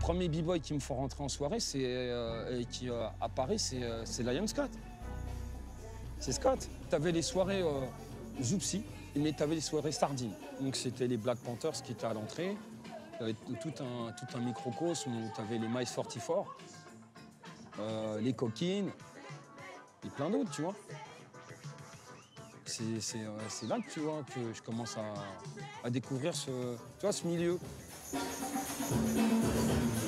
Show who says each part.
Speaker 1: premier b-boy qui me font rentrer en soirée, et qui apparaît, c'est Lion Scott. C'est Scott. T'avais les soirées Zoupsi, mais t'avais les soirées Sardines. Donc c'était les Black Panthers qui étaient à l'entrée. T'avais tout un microcosme où t'avais les Mice 44, les Coquines, et plein d'autres, tu vois. C'est là que, tu vois, que je commence à découvrir ce milieu.